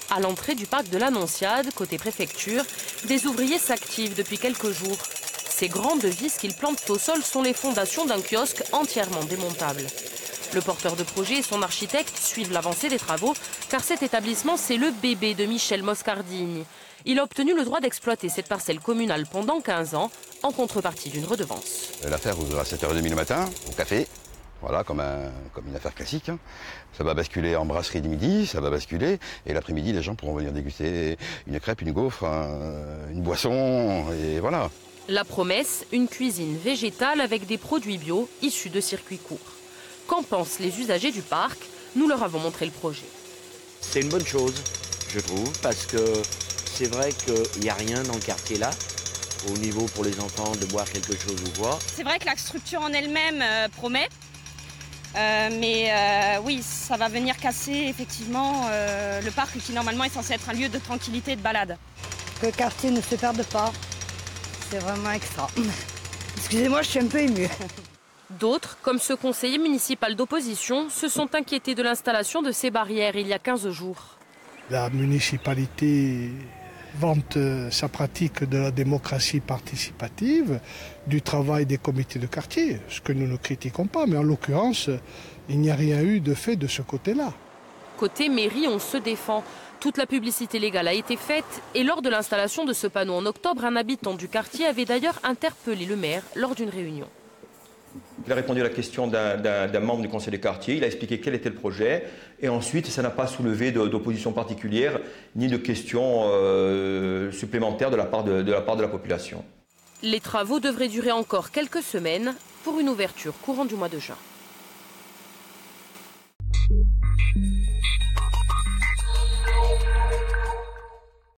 À l'entrée du parc de l'Annonciade, côté préfecture, des ouvriers s'activent depuis quelques jours. Ces grandes vis qu'ils plantent au sol sont les fondations d'un kiosque entièrement démontable. Le porteur de projet et son architecte suivent l'avancée des travaux, car cet établissement, c'est le bébé de Michel Moscardini. Il a obtenu le droit d'exploiter cette parcelle communale pendant 15 ans, en contrepartie d'une redevance. L'affaire ouvre à 7h30 le matin, au café, voilà, comme une affaire classique. Ça va basculer en brasserie du midi, ça va basculer, et l'après-midi, les gens pourront venir déguster une crêpe, une gaufre, une boisson, et voilà. La promesse, une cuisine végétale avec des produits bio issus de circuits courts. Qu'en pensent les usagers du parc? Nous leur avons montré le projet. C'est une bonne chose, je trouve, parce que c'est vrai qu'il n'y a rien dans le quartier là, au niveau pour les enfants de boire quelque chose ou quoi. C'est vrai que la structure en elle-même promet, mais oui, ça va venir casser effectivement le parc qui normalement est censé être un lieu de tranquillité et de balade. Que le quartier ne se perde pas, c'est vraiment extra. Excusez-moi, je suis un peu émue. D'autres, comme ce conseiller municipal d'opposition, se sont inquiétés de l'installation de ces barrières il y a 15 jours. La municipalité vante sa pratique de la démocratie participative, du travail des comités de quartier, ce que nous ne critiquons pas, mais en l'occurrence, il n'y a rien eu de fait de ce côté-là. Côté mairie, on se défend. Toute la publicité légale a été faite et lors de l'installation de ce panneau en octobre, un habitant du quartier avait d'ailleurs interpellé le maire lors d'une réunion. Il a répondu à la question d'un membre du conseil de quartier, il a expliqué quel était le projet et ensuite ça n'a pas soulevé d'opposition particulière ni de questions supplémentaires de la part de la population. Les travaux devraient durer encore quelques semaines pour une ouverture courant du mois de juin.